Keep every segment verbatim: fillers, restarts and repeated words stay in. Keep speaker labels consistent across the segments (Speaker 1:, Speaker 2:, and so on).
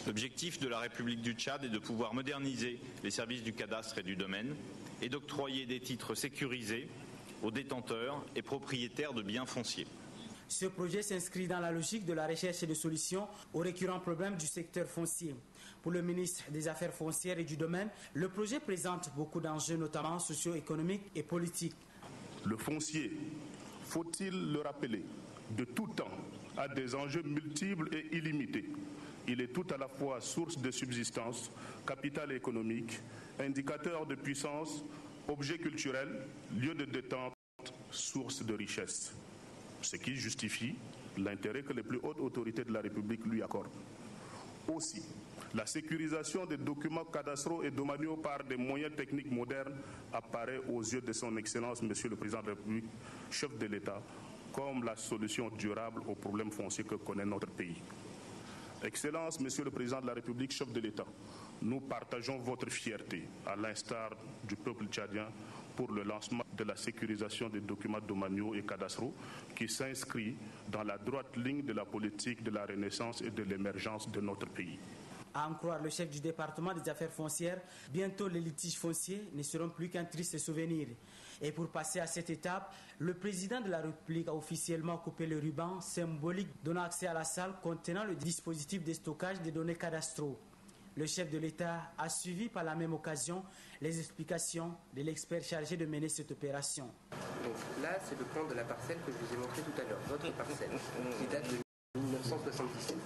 Speaker 1: L'objectif de la République du Tchad est de pouvoir moderniser les services du cadastre et du domaine et d'octroyer des titres sécurisés aux détenteurs et propriétaires de biens fonciers.
Speaker 2: Ce projet s'inscrit dans la logique de la recherche de solutions aux récurrents problèmes du secteur foncier. Pour le ministre des Affaires foncières et du Domaine, le projet présente beaucoup d'enjeux, notamment socio-économiques et politiques.
Speaker 3: Le foncier, faut-il le rappeler, de tout temps, a des enjeux multiples et illimités. Il est tout à la fois source de subsistance, capital économique, indicateur de puissance, objet culturel, lieu de détente, source de richesse. Ce qui justifie l'intérêt que les plus hautes autorités de la République lui accordent. Aussi, la sécurisation des documents cadastraux et domaniaux par des moyens techniques modernes apparaît aux yeux de son Excellence, Monsieur le Président de la République, chef de l'État, comme la solution durable aux problèmes fonciers que connaît notre pays. Excellence, Monsieur le Président de la République, chef de l'État, nous partageons votre fierté, à l'instar du peuple tchadien, pour le lancement de la sécurisation des documents domaniaux et cadastraux qui s'inscrit dans la droite ligne de la politique de la renaissance et de l'émergence de notre pays.
Speaker 2: À en croire le chef du département des affaires foncières, bientôt les litiges fonciers ne seront plus qu'un triste souvenir. Et pour passer à cette étape, le président de la République a officiellement coupé le ruban symbolique donnant accès à la salle contenant le dispositif de stockage des données cadastraux. Le chef de l'État a suivi par la même occasion les explications de l'expert chargé de mener cette opération.
Speaker 4: Donc là, c'est le plan de la parcelle que je vous ai montré tout à l'heure, votre parcelle, qui date de mille neuf cent soixante-dix-sept.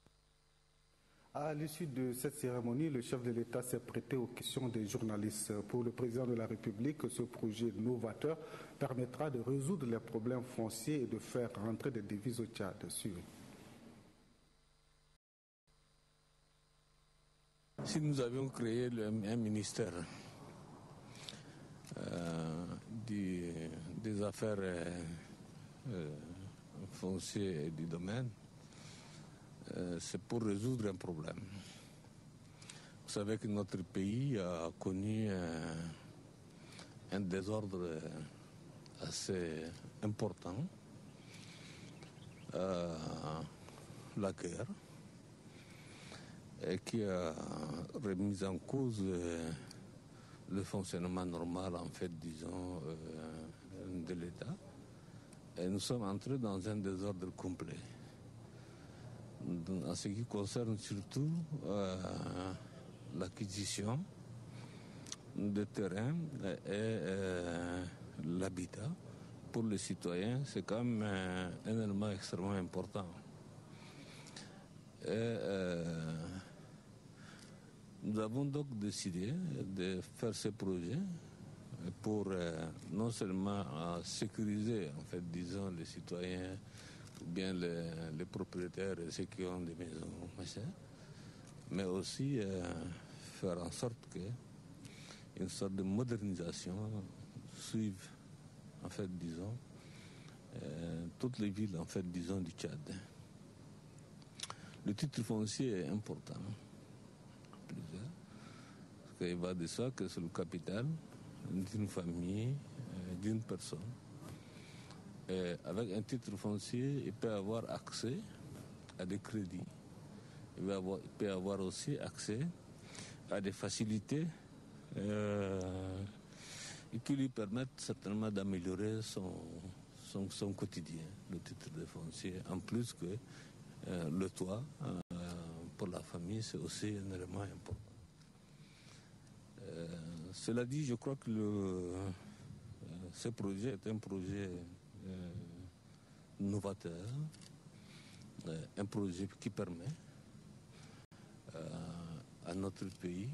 Speaker 5: À l'issue de cette cérémonie, le chef de l'État s'est prêté aux questions des journalistes. Pour le président de la République, ce projet novateur permettra de résoudre les problèmes fonciers et de faire rentrer des devises au Tchad. Suivez.
Speaker 6: Si nous avions créé le, un ministère euh, du, des affaires euh, euh, foncières et du domaine, euh, c'est pour résoudre un problème. Vous savez que notre pays a connu euh, un désordre assez important, euh, la guerre, et qui a remis en cause euh, le fonctionnement normal, en fait, disons, euh, de l'État. Et nous sommes entrés dans un désordre complet. En ce qui concerne surtout euh, l'acquisition de terrains et euh, l'habitat pour les citoyens, c'est quand même un, un élément extrêmement important. Et, euh, nous avons donc décidé de faire ce projet pour euh, non seulement euh, sécuriser, en fait, disons, les citoyens ou bien les, les propriétaires et ceux qui ont des maisons, mais aussi euh, faire en sorte qu'une sorte de modernisation suive, en fait, disons, euh, toutes les villes, en fait, disons, du Tchad. Le titre foncier est important, plusieurs, parce qu'il va de soi que c'est le capital d'une famille, euh, d'une personne. Et avec un titre foncier, il peut avoir accès à des crédits. Il, va avoir, il peut avoir aussi accès à des facilités euh, qui lui permettent certainement d'améliorer son, son, son quotidien, le titre de foncier. En plus que euh, le toit, euh, pour la famille, c'est aussi un élément important. Euh, cela dit, je crois que le, euh, ce projet est un projet euh, novateur, euh, un projet qui permet euh, à notre pays,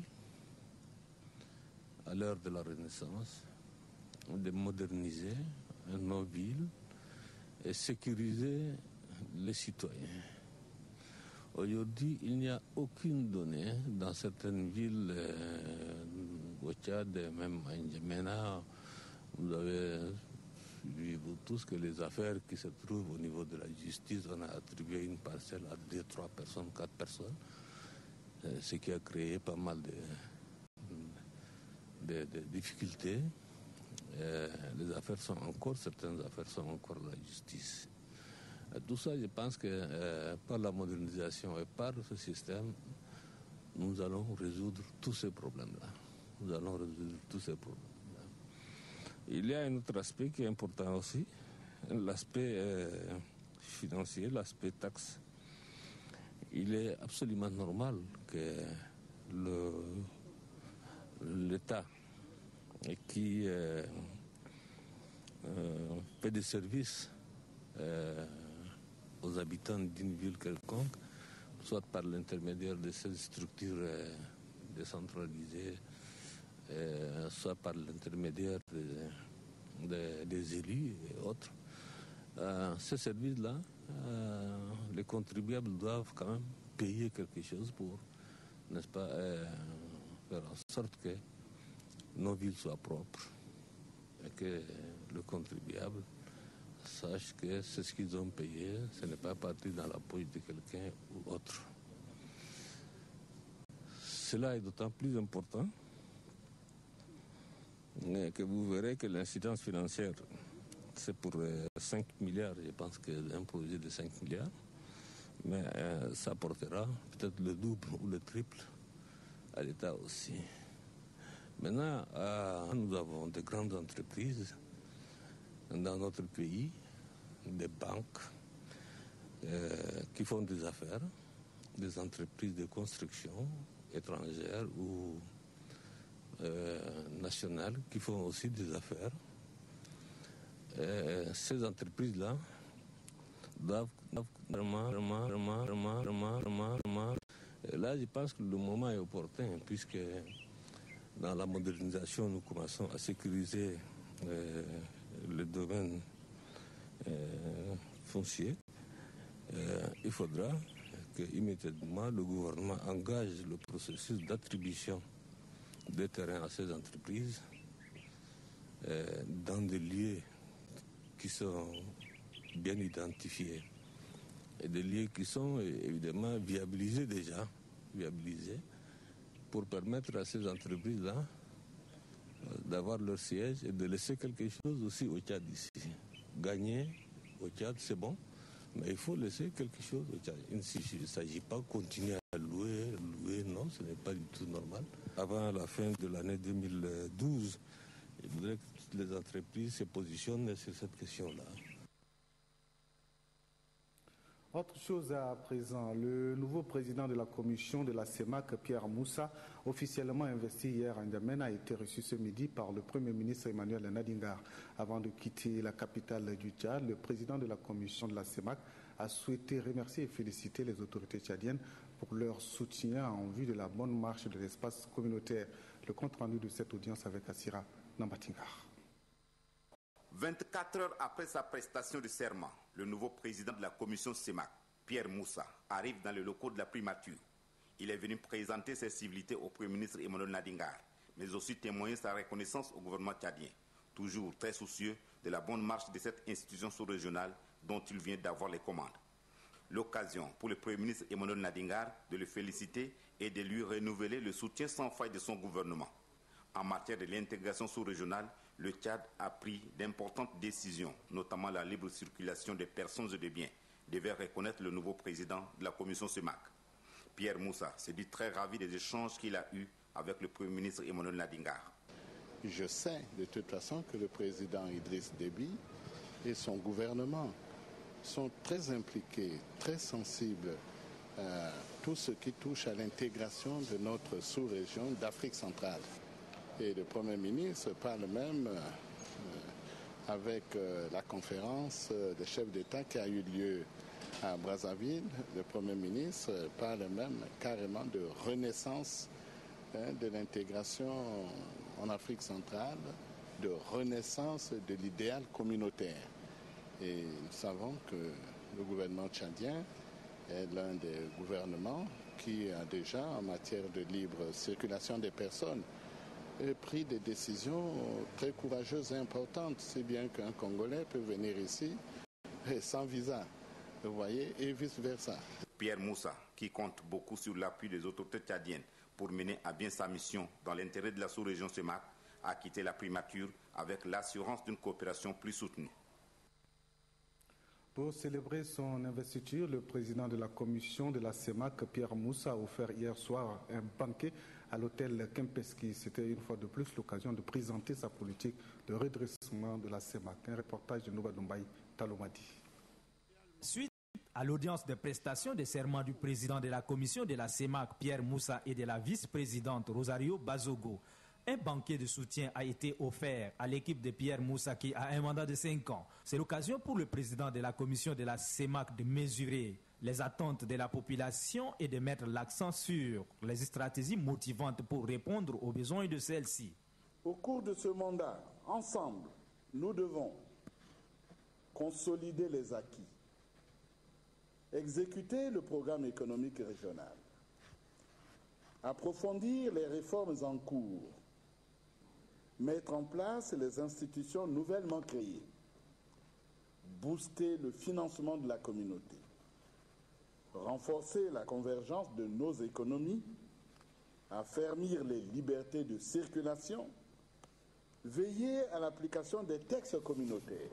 Speaker 6: à l'heure de la Renaissance, de moderniser nos villes et sécuriser les citoyens. Aujourd'hui, il n'y a aucune donnée dans certaines villes, euh, au Tchad, même à N'Djamena. Vous avez vu vous tous que les affaires qui se trouvent au niveau de la justice, on a attribué une parcelle à deux, trois personnes, quatre personnes, euh, ce qui a créé pas mal de, de, de difficultés. Euh, les affaires sont encore, certaines affaires sont encore à la justice. Tout ça, je pense que euh, par la modernisation et par ce système, nous allons résoudre tous ces problèmes-là. Nous allons résoudre tous ces problèmes-là. Il y a un autre aspect qui est important aussi, l'aspect euh, financier, l'aspect taxe. Il est absolument normal que le, l'État qui euh, euh, fait des services euh, aux habitants d'une ville quelconque, soit par l'intermédiaire de ces structures euh, décentralisées, euh, soit par l'intermédiaire de, de, des élus et autres. Euh, ces services-là, euh, les contribuables doivent quand même payer quelque chose pour, n'est-ce pas, euh, faire en sorte que nos villes soient propres et que le contribuable sache que c'est ce qu'ils ont payé, ce n'est pas parti dans la poche de quelqu'un ou autre. Cela est d'autant plus important que vous verrez que l'incidence financière, c'est pour cinq milliards, je pense qu'un projet de cinq milliards, mais euh, ça portera peut-être le double ou le triple à l'État aussi. Maintenant, euh, nous avons de grandes entreprises dans notre pays, des banques euh, qui font des affaires, des entreprises de construction étrangères ou euh, nationales qui font aussi des affaires. Euh, ces entreprises-là doivent vraiment, vraiment, vraiment, vraiment, vraiment, vraiment, vraiment. Là, je pense que le moment est opportun, puisque dans la modernisation, nous commençons à sécuriser euh, le domaine euh, foncier. Euh, il faudra que immédiatement le gouvernement engage le processus d'attribution des terrains à ces entreprises euh, dans des lieux qui sont bien identifiés et des lieux qui sont évidemment viabilisés déjà, viabilisés, pour permettre à ces entreprises-là d'avoir leur siège et de laisser quelque chose aussi au Tchad ici. Gagner au Tchad, c'est bon, mais il faut laisser quelque chose au Tchad. Il ne s'agit pas de continuer à louer, louer, non, ce n'est pas du tout normal. Avant la fin de l'année deux mille douze, il faudrait que toutes les entreprises se positionnent sur cette question-là.
Speaker 5: Autre chose à présent, le nouveau président de la commission de la CEMAC, Pierre Moussa, officiellement investi hier à N'Djamena, a été reçu ce midi par le Premier ministre Emmanuel Nadingar. Avant de quitter la capitale du Tchad, le président de la commission de la CEMAC a souhaité remercier et féliciter les autorités tchadiennes pour leur soutien en vue de la bonne marche de l'espace communautaire. Le compte rendu de cette audience avec Assira Nambatingar.
Speaker 7: vingt-quatre heures après sa prestation de serment, le nouveau président de la commission CEMAC, Pierre Moussa, arrive dans les locaux de la primature. Il est venu présenter ses civilités au Premier ministre Emmanuel Nadingar, mais aussi témoigner sa reconnaissance au gouvernement tchadien, toujours très soucieux de la bonne marche de cette institution sous-régionale dont il vient d'avoir les commandes. L'occasion pour le Premier ministre Emmanuel Nadingar de le féliciter et de lui renouveler le soutien sans faille de son gouvernement. En matière de l'intégration sous-régionale, le Tchad a pris d'importantes décisions, notamment la libre circulation des personnes et des biens, devait reconnaître le nouveau président de la commission CEMAC. Pierre Moussa se dit très ravi des échanges qu'il a eus avec le Premier ministre Emmanuel Nadingar.
Speaker 8: Je sais de toute façon que le président Idriss Déby et son gouvernement sont très impliqués, très sensibles à tout ce qui touche à l'intégration de notre sous-région d'Afrique centrale. Et le Premier ministre parle même euh, avec euh, la conférence euh, des chefs d'État qui a eu lieu à Brazzaville. Le Premier ministre parle même carrément de renaissance hein, de l'intégration en Afrique centrale, de renaissance de l'idéal communautaire. Et nous savons que le gouvernement tchadien est l'un des gouvernements qui a déjà, en matière de libre circulation des personnes, pris des décisions très courageuses et importantes, si bien qu'un Congolais peut venir ici sans visa, vous voyez, et vice-versa.
Speaker 7: Pierre Moussa, qui compte beaucoup sur l'appui des autorités tchadiennes pour mener à bien sa mission dans l'intérêt de la sous-région CEMAC, a quitté la primature avec l'assurance d'une coopération plus soutenue.
Speaker 5: Pour célébrer son investiture, le président de la commission de la CEMAC, Pierre Moussa, a offert hier soir un banquet à l'hôtel Kempinski. C'était une fois de plus l'occasion de présenter sa politique de redressement de la CEMAC. Un reportage de Nouba Dumbaï, Talomadi.
Speaker 9: Suite à l'audience de prestation des serments du président de la commission de la CEMAC, Pierre Moussa, et de la vice-présidente Rosario Bazogo, un banquet de soutien a été offert à l'équipe de Pierre Moussa qui a un mandat de cinq ans. C'est l'occasion pour le président de la commission de la CEMAC de mesurer les attentes de la population et de mettre l'accent sur les stratégies motivantes pour répondre aux besoins de celle-ci.
Speaker 10: Au cours de ce mandat, ensemble, nous devons consolider les acquis, exécuter le programme économique régional, approfondir les réformes en cours, mettre en place les institutions nouvellement créées, booster le financement de la communauté, renforcer la convergence de nos économies, affermir les libertés de circulation, veiller à l'application des textes communautaires,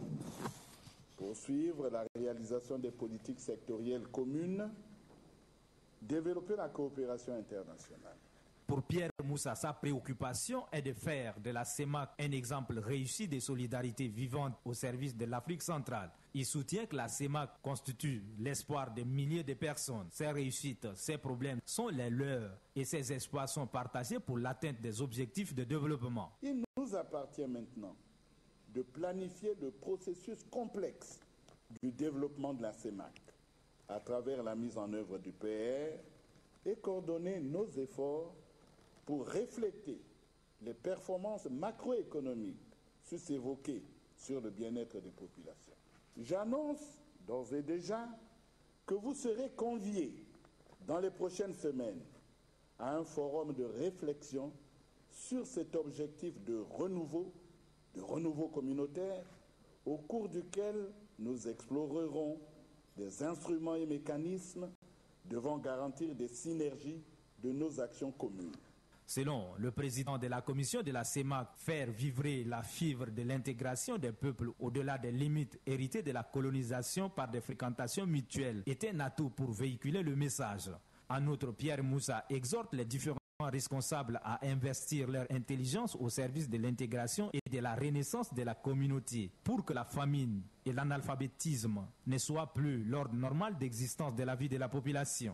Speaker 10: poursuivre la réalisation des politiques sectorielles communes, développer la coopération internationale.
Speaker 9: Pour Pierre Moussa, sa préoccupation est de faire de la CEMAC un exemple réussi de solidarité vivante au service de l'Afrique centrale. Il soutient que la CEMAC constitue l'espoir de milliers de personnes. Ses réussites, ses problèmes sont les leurs et ces espoirs sont partagés pour l'atteinte des objectifs de développement.
Speaker 10: Il nous appartient maintenant de planifier le processus complexe du développement de la CEMAC à travers la mise en œuvre du P R et coordonner nos efforts pour refléter les performances macroéconomiques sus-évoquées sur le bien-être des populations. J'annonce d'ores et déjà que vous serez conviés dans les prochaines semaines à un forum de réflexion sur cet objectif de renouveau, de renouveau communautaire, au cours duquel nous explorerons des instruments et mécanismes devant garantir des synergies de nos actions communes.
Speaker 9: Selon le président de la commission de la CEMAC, faire vibrer la fibre de l'intégration des peuples au-delà des limites héritées de la colonisation par des fréquentations mutuelles est un atout pour véhiculer le message. En outre, Pierre Moussa exhorte les différents responsables à investir leur intelligence au service de l'intégration et de la renaissance de la communauté pour que la famine et l'analphabétisme ne soient plus l'ordre normal d'existence de la vie de la population.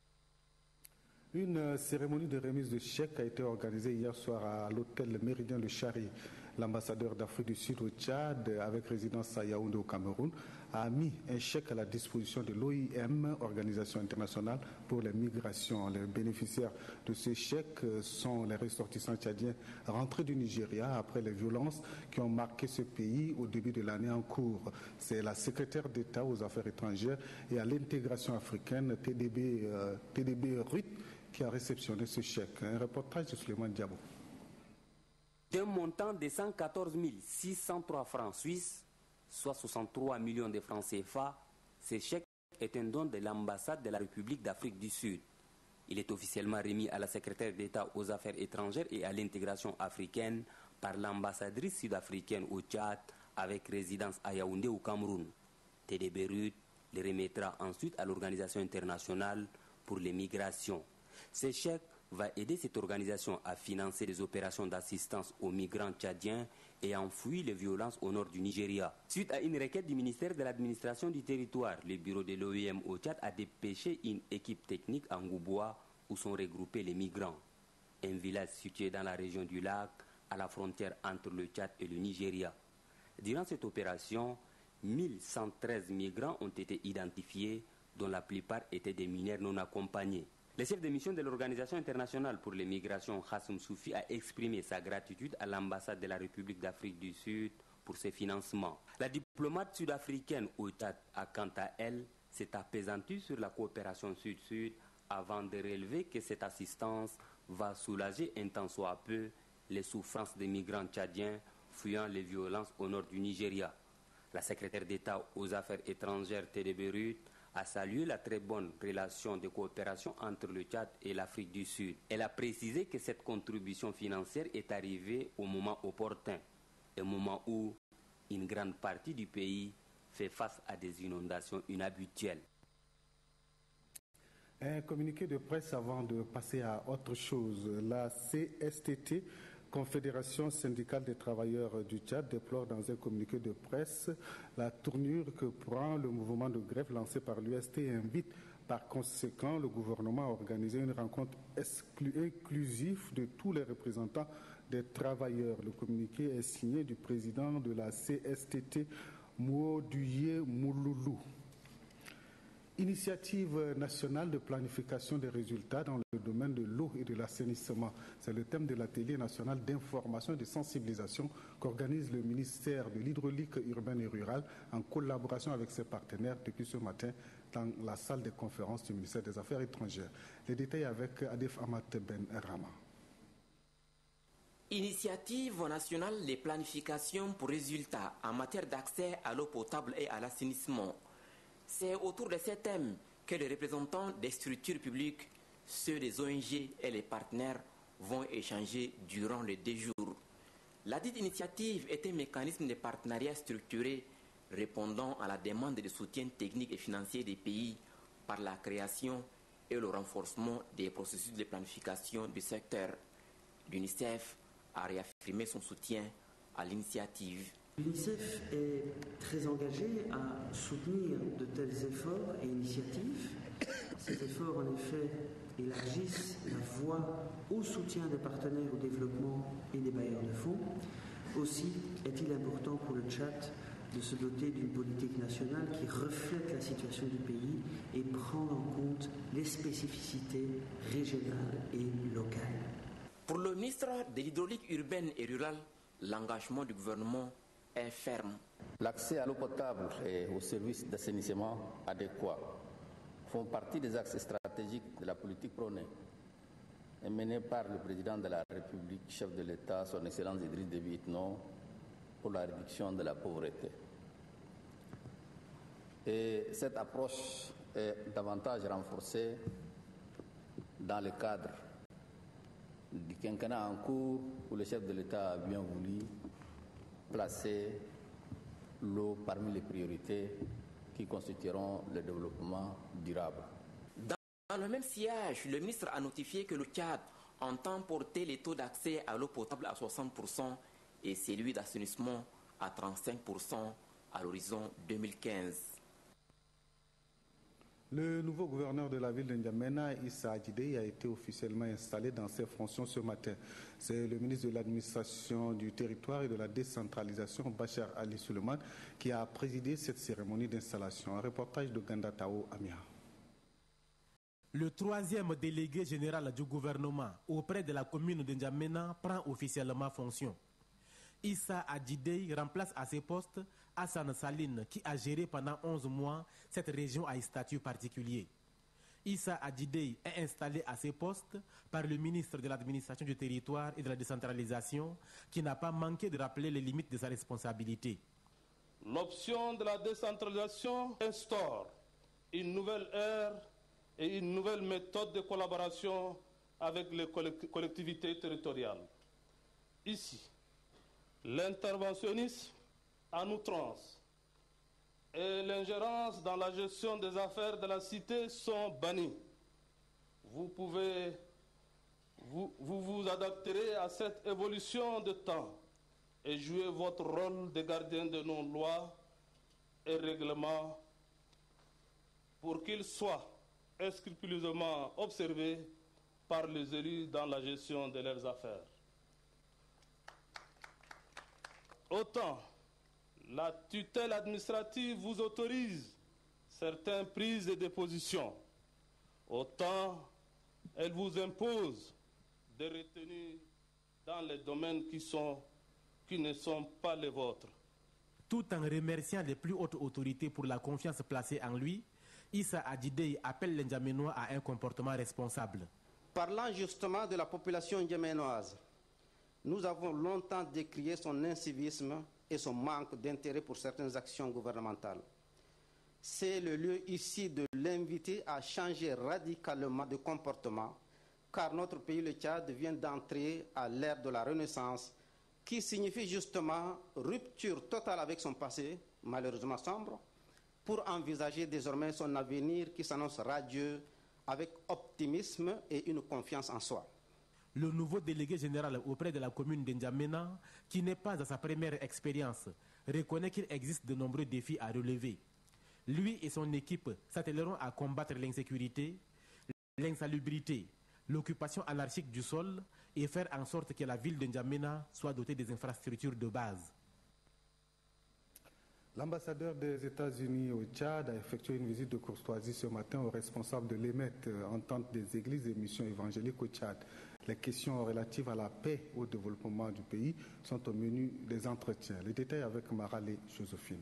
Speaker 5: Une cérémonie de remise de chèques a été organisée hier soir à l'hôtel Méridien Le Chari. L'ambassadeur d'Afrique du Sud au Tchad, avec résidence à Yaoundé au Cameroun, a mis un chèque à la disposition de l'O I M, Organisation internationale pour les migrations. Les bénéficiaires de ce chèque sont les ressortissants tchadiens rentrés du Nigeria après les violences qui ont marqué ce pays au début de l'année en cours. C'est la secrétaire d'État aux affaires étrangères et à l'intégration africaine, T D B, euh, T D B Ruth, qui a réceptionné ce chèque. Un reportage de Suleiman Diabo.
Speaker 11: D'un montant de cent quatorze mille six cent trois francs suisses, soit soixante-trois millions de francs C F A, ce chèque est un don de l'ambassade de la République d'Afrique du Sud. Il est officiellement remis à la secrétaire d'État aux affaires étrangères et à l'intégration africaine par l'ambassadrice sud-africaine au Tchad avec résidence à Yaoundé au Cameroun. T D B Ruth le remettra ensuite à l'Organisation internationale pour les migrations. Ce chèque va aider cette organisation à financer des opérations d'assistance aux migrants tchadiens ayant fui les violences au nord du Nigeria. Suite à une requête du ministère de l'administration du territoire, le bureau de l'O I M au Tchad a dépêché une équipe technique à Ngouboua où sont regroupés les migrants. Un village situé dans la région du lac, à la frontière entre le Tchad et le Nigeria. Durant cette opération, mille cent treize migrants ont été identifiés, dont la plupart étaient des mineurs non accompagnés. Le chef de mission de l'Organisation internationale pour les migrations, Hassoum Soufi, a exprimé sa gratitude à l'ambassade de la République d'Afrique du Sud pour ses financements. La diplomate sud-africaine au Tchad a quant à elle s'est apaisantie sur la coopération sud-sud avant de relever que cette assistance va soulager un tant soit peu les souffrances des migrants tchadiens fuyant les violences au nord du Nigeria. La secrétaire d'État aux affaires étrangères, T D B Ruth, a salué la très bonne relation de coopération entre le Tchad et l'Afrique du Sud. Elle a précisé que cette contribution financière est arrivée au moment opportun, au moment où une grande partie du pays fait face à des inondations inhabituelles.
Speaker 5: Un communiqué de presse avant de passer à autre chose. La C S T T, Confédération syndicale des travailleurs du Tchad, déplore dans un communiqué de presse la tournure que prend le mouvement de grève lancé par l'U S T et invite par conséquent le gouvernement à organiser une rencontre inclusive de tous les représentants des travailleurs. Le communiqué est signé du président de la C S T T, Mouoduye Mouloulou. Initiative nationale de planification des résultats dans le domaine de l'eau et de l'assainissement. C'est le thème de l'atelier national d'information et de sensibilisation qu'organise le ministère de l'hydraulique urbaine et rurale en collaboration avec ses partenaires depuis ce matin dans la salle de conférence du ministère des Affaires étrangères. Les détails avec Adef Amat Ben Rama.
Speaker 12: Initiative nationale de planification pour résultats en matière d'accès à l'eau potable et à l'assainissement. C'est autour de ces thèmes que les représentants des structures publiques, ceux des O N G et les partenaires vont échanger durant les deux jours. La dite initiative est un mécanisme de partenariat structuré répondant à la demande de soutien technique et financier des pays par la création et le renforcement des processus de planification du secteur. L'UNICEF a réaffirmé son soutien à l'initiative.
Speaker 13: L'UNICEF est très engagé à soutenir de tels efforts et initiatives. Ces efforts, en effet, élargissent la voie au soutien des partenaires au développement et des bailleurs de fonds. Aussi est-il important pour le Tchad de se doter d'une politique nationale qui reflète la situation du pays et prend en compte les spécificités régionales et locales.
Speaker 12: Pour le ministre de l'hydraulique urbaine et rurale, l'engagement du gouvernement est ferme.
Speaker 14: L'accès à l'eau potable et aux services d'assainissement adéquats font partie des axes stratégiques de la politique prônée et menée par le président de la République, chef de l'État, son Excellence Idriss Déby Itno, pour la réduction de la pauvreté. Et cette approche est davantage renforcée dans le cadre du quinquennat en cours où le chef de l'État a bien voulu placer l'eau parmi les priorités qui constitueront le développement durable.
Speaker 12: Dans le même sillage, le ministre a notifié que le Tchad entend porter les taux d'accès à l'eau potable à soixante pour cent et celui d'assainissement à trente-cinq pour cent à l'horizon deux mille quinze.
Speaker 5: Le nouveau gouverneur de la ville de N'Djamena, Issa Adjidei, a été officiellement installé dans ses fonctions ce matin. C'est le ministre de l'administration du territoire et de la décentralisation, Bachar Ali Suleiman, qui a présidé cette cérémonie d'installation. Un reportage de Ganda Tao Amia.
Speaker 9: Le troisième délégué général du gouvernement auprès de la commune de N'Djamena prend officiellement fonction. Issa Adjidei remplace à ses postes Hassan Saline, qui a géré pendant onze mois cette région à statut particulier. Issa Adjidei est installé à ses postes par le ministre de l'administration du territoire et de la décentralisation, qui n'a pas manqué de rappeler les limites de sa responsabilité.
Speaker 15: L'option de la décentralisation instaure une nouvelle ère et une nouvelle méthode de collaboration avec les collectivités territoriales. Ici, l'interventionnisme en outrance et l'ingérence dans la gestion des affaires de la cité sont bannis. Vous pouvez, vous, vous vous adapterez à cette évolution de temps et jouer votre rôle de gardien de nos lois et règlements pour qu'ils soient scrupuleusement observés par les élus dans la gestion de leurs affaires. Autant la tutelle administrative vous autorise certaines prises de déposition, autant elle vous impose de retenir dans les domaines qui, sont, qui ne sont pas les vôtres.
Speaker 9: Tout en remerciant les plus hautes autorités pour la confiance placée en lui, Issa Adjidei appelle les N'Djaménois à un comportement responsable.
Speaker 16: Parlant justement de la population n'djaménoise, nous avons longtemps décrié son incivisme et son manque d'intérêt pour certaines actions gouvernementales. C'est le lieu ici de l'inviter à changer radicalement de comportement, car notre pays, le Tchad, vient d'entrer à l'ère de la Renaissance, qui signifie justement rupture totale avec son passé, malheureusement sombre, pour envisager désormais son avenir qui s'annonce radieux avec optimisme et une confiance en soi.
Speaker 17: Le nouveau délégué général auprès de la commune de N'Djamena, qui n'est pas à sa première expérience, reconnaît qu'il existe de nombreux défis à relever. Lui et son équipe s'attelleront à combattre l'insécurité, l'insalubrité, l'occupation anarchique du sol et faire en sorte que la ville de N'Djamena soit dotée des infrastructures de base.
Speaker 5: L'ambassadeur des États-Unis au Tchad a effectué une visite de courtoisie ce matin aux responsables de l'E M E T, Entente des Églises et Missions évangéliques au Tchad. Les questions relatives à la paix et au développement du pays sont au menu des entretiens. Les détails avec Marale Joséphine.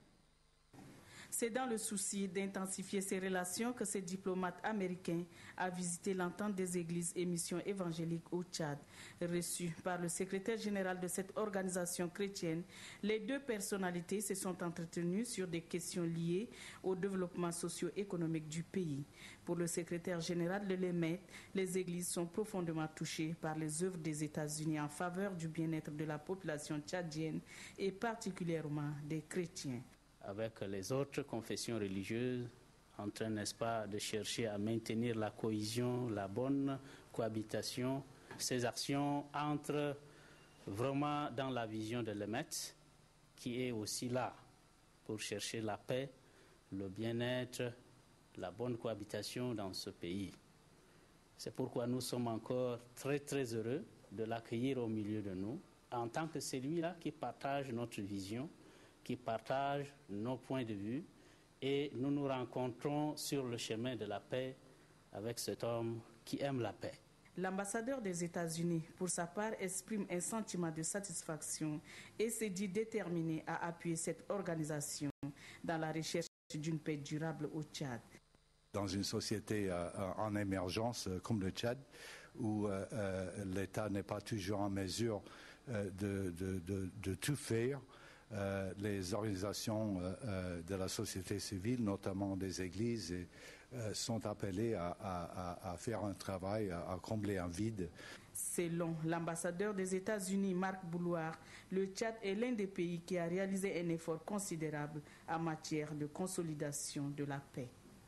Speaker 18: C'est dans le souci d'intensifier ces relations que ce diplomate américain a visité l'entente des églises et missions évangéliques au Tchad. Reçu par le secrétaire général de cette organisation chrétienne, les deux personnalités se sont entretenues sur des questions liées au développement socio-économique du pays. Pour le secrétaire général de l'E M E T, les églises sont profondément touchées par les œuvres des États-Unis en faveur du bien-être de la population tchadienne et particulièrement des chrétiens.
Speaker 19: Avec les autres confessions religieuses, en train, n'est-ce pas, de chercher à maintenir la cohésion, la bonne cohabitation. Ces actions entrent vraiment dans la vision de l'E M E T, qui est aussi là pour chercher la paix, le bien-être, la bonne cohabitation dans ce pays. C'est pourquoi nous sommes encore très très heureux de l'accueillir au milieu de nous, en tant que celui-là qui partage notre vision, qui partagent nos points de vue, et nous nous rencontrons sur le chemin de la paix avec cet homme qui aime la paix.
Speaker 18: L'ambassadeur des États-Unis, pour sa part, exprime un sentiment de satisfaction et se dit déterminé à appuyer cette organisation dans la recherche d'une paix durable au Tchad.
Speaker 20: Dans une société euh, en émergence euh, comme le Tchad, où euh, euh, l'État n'est pas toujours en mesure euh, de, de, de, de tout faire, Euh, les organisations euh, euh, de la société civile, notamment des églises, et, euh, sont appelées à, à, à faire un travail, à, à combler un vide.
Speaker 18: Selon l'ambassadeur des États-Unis, Marc Boulouard, le Tchad est l'un des pays qui a réalisé un effort considérable en matière de consolidation de la paix.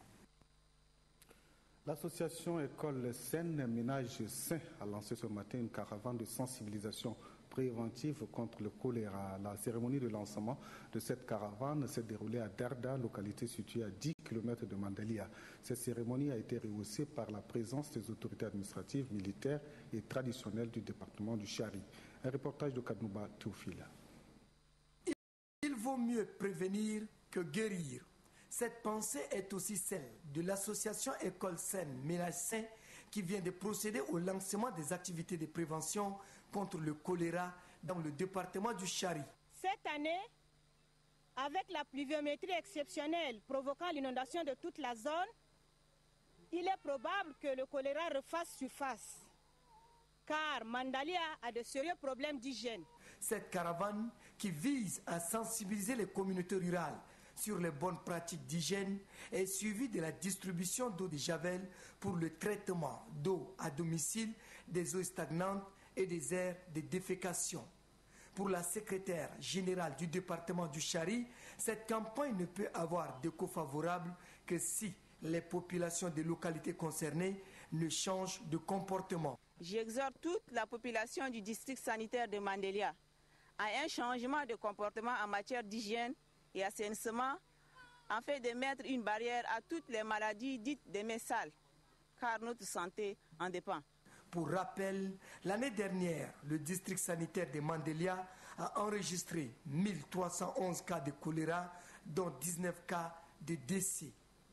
Speaker 5: L'association École Saine, Ménage Sain a lancé ce matin une caravane de sensibilisation préventive contre le choléra. La cérémonie de lancement de cette caravane s'est déroulée à Derda, localité située à dix kilomètres de Mandalia. Cette cérémonie a été rehaussée par la présence des autorités administratives, militaires et traditionnelles du département du Chari. Un reportage de Kadnouba Toufila.
Speaker 21: Il vaut mieux prévenir que guérir. Cette pensée est aussi celle de l'association École Saine, Ménage Sain, qui vient de procéder au lancement des activités de prévention contre le choléra dans le département du Chari.
Speaker 22: Cette année, avec la pluviométrie exceptionnelle provoquant l'inondation de toute la zone, il est probable que le choléra refasse surface, car Mandalia a de sérieux problèmes d'hygiène.
Speaker 21: Cette caravane, qui vise à sensibiliser les communautés rurales sur les bonnes pratiques d'hygiène, est suivie de la distribution d'eau de javel pour le traitement d'eau à domicile, des eaux stagnantes et des aires de défécation. Pour la secrétaire générale du département du Chari, cette campagne ne peut avoir d'écho favorable que si les populations des localités concernées ne changent de comportement.
Speaker 22: J'exhorte toute la population du district sanitaire de Mandalia à un changement de comportement en matière d'hygiène et assainissement, afin de mettre une barrière à toutes les maladies dites des mains sales, car notre santé en dépend.
Speaker 21: Pour rappel, l'année dernière, le district sanitaire de Mandalia a enregistré mille trois cent onze cas de choléra, dont dix-neuf cas de décès.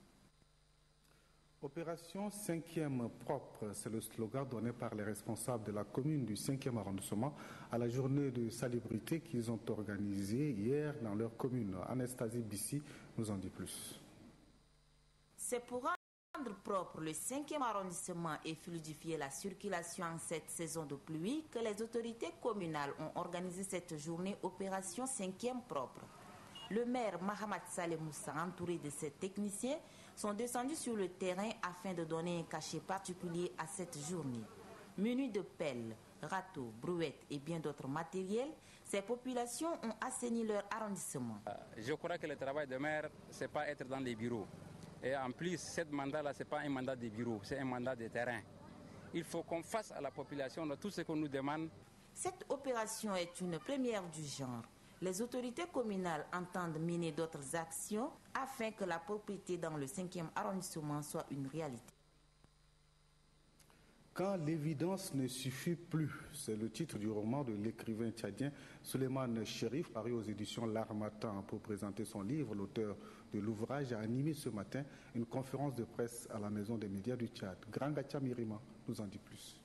Speaker 5: Opération cinquième propre, c'est le slogan donné par les responsables de la commune du cinquième arrondissement à la journée de salubrité qu'ils ont organisée hier dans leur commune. Anastasie Bissi nous en dit plus.
Speaker 23: C'est pour rendre propre le cinquième arrondissement et fluidifier la circulation en cette saison de pluie que les autorités communales ont organisé cette journée Opération cinquième propre. Le maire Mahamad Saleh Moussa, entouré de ses techniciens, sont descendus sur le terrain afin de donner un cachet particulier à cette journée. Munis de pelles, râteaux, brouettes et bien d'autres matériels, ces populations ont assaini leur arrondissement.
Speaker 1: Je crois que le travail de maire, ce n'est pas être dans les bureaux. Et en plus, ce mandat-là, ce n'est pas un mandat de bureau, c'est un mandat de terrain. Il faut qu'on fasse à la population tout ce qu'on nous demande.
Speaker 23: Cette opération est une première du genre. Les autorités communales entendent mener d'autres actions afin que la propriété dans le cinquième arrondissement soit une réalité.
Speaker 5: Quand l'évidence ne suffit plus, c'est le titre du roman de l'écrivain tchadien Souleymane Chérif, paru aux éditions L'Harmattan. Pour présenter son livre, l'auteur de l'ouvrage a animé ce matin une conférence de presse à la Maison des médias du Tchad. Grand Gatia Mirima nous en dit plus.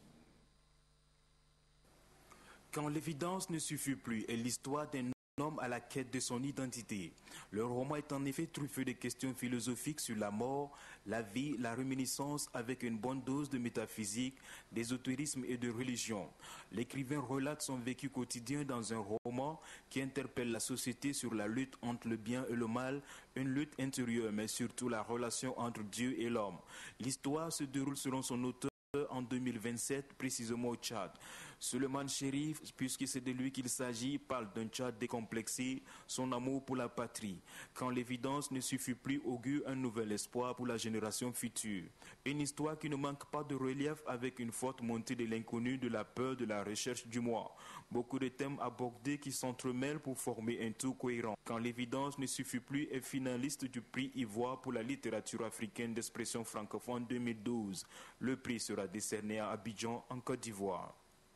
Speaker 2: Quand l'évidence ne suffit plus est l'histoire d'un homme à la quête de son identité. Le roman est en effet truffé de questions philosophiques sur la mort, la vie, la réminiscence, avec une bonne dose de métaphysique, d'ésotérisme et de religion. L'écrivain relate son vécu quotidien dans un roman qui interpelle la société sur la lutte entre le bien et le mal, une lutte intérieure, mais surtout la relation entre Dieu et l'homme. L'histoire se déroule selon son auteur en deux mille vingt-sept, précisément au Tchad. Souleymane Chérif, puisque c'est de lui qu'il s'agit, parle d'un Tchad décomplexé, son amour pour la patrie. Quand l'évidence ne suffit plus, augure un nouvel espoir pour la génération future. Une histoire qui ne manque pas de relief avec une forte montée de l'inconnu, de la peur, de la recherche du moi. Beaucoup de thèmes abordés qui s'entremêlent pour former un tout cohérent. Quand l'évidence ne suffit plus est finaliste du prix Ivoire pour la littérature africaine d'expression francophone deux mille douze. Le prix sera décerné à Abidjan, en Côte d'Ivoire.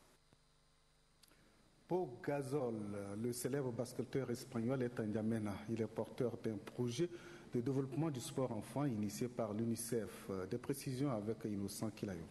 Speaker 5: Pau Gasol, le célèbre basketteur espagnol, est à N'Djamena. Il est porteur d'un projet de développement du sport enfant initié par l'UNICEF. Des précisions avec Innocent Kilayo.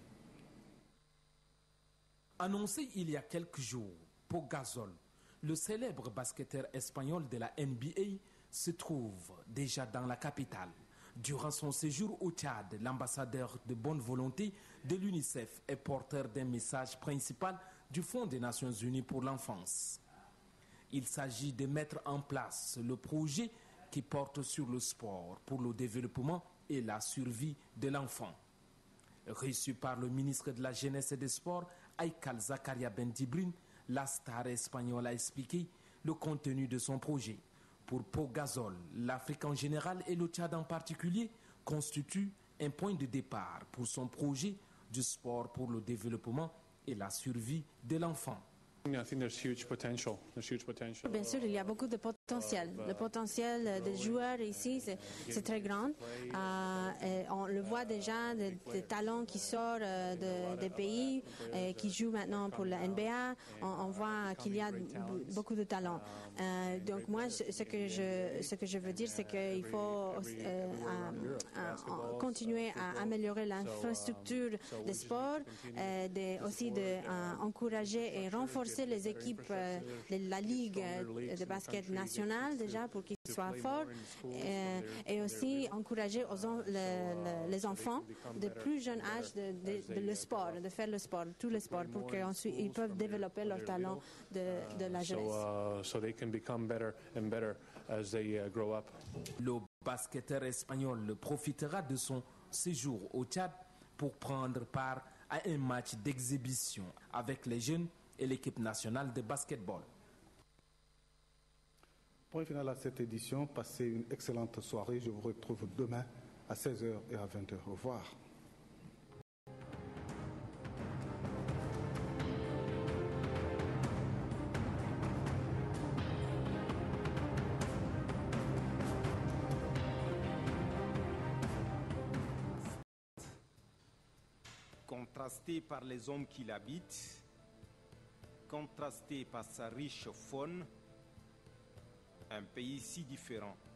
Speaker 9: Annoncé il y a quelques jours, Pau Gasol, le célèbre basketteur espagnol de la N B A, se trouve déjà dans la capitale. Durant son séjour au Tchad, l'ambassadeur de bonne volonté de l'UNICEF est porteur d'un message principal du Fonds des Nations Unies pour l'enfance. Il s'agit de mettre en place le projet qui porte sur le sport pour le développement et la survie de l'enfant. Reçu par le ministre de la Jeunesse et des Sports, Aïkal Zakaria Bentibrin, la star espagnole a expliqué le contenu de son projet. Pour Pau Gasol, l'Afrique en général et le Tchad en particulier constituent un point de départ pour son projet du sport pour le développement et la survie de l'enfant.
Speaker 3: I think there's huge potential. There's huge potential.
Speaker 24: Bien sûr, il y a beaucoup de potentiel. Le potentiel des joueurs ici, c'est très grand. Euh, on le voit déjà, des de talents qui sortent de, des pays, et qui jouent maintenant pour la N B A. On, on voit qu'il y a beaucoup de talents. Euh, donc moi, ce que je, ce que je veux dire, c'est qu'il faut euh, euh, euh, continuer à améliorer l'infrastructure des sports, euh, de, aussi d'encourager de, euh, et renforcer les équipes euh, de la Ligue euh, de basket nationale déjà pour qu'ils soient forts euh, et aussi encourager aux en, le, le, les enfants de plus jeune âge de, de, de le sport, de faire le sport, tous les sports pour qu'ensuite ils peuvent développer leur talent de, de la jeunesse.
Speaker 3: So, uh, so they can become better and better as they uh, grow up.
Speaker 9: Le basketteur espagnol profitera de son séjour au Tchad pour prendre part à un match d'exhibition avec les jeunes et l'équipe nationale de basketball.
Speaker 5: Point final à cette édition. Passez une excellente soirée. Je vous retrouve demain à seize heures et à vingt heures. Au revoir.
Speaker 25: Contrasté par les hommes qui l'habitent, contrasté par sa riche faune, un pays si différent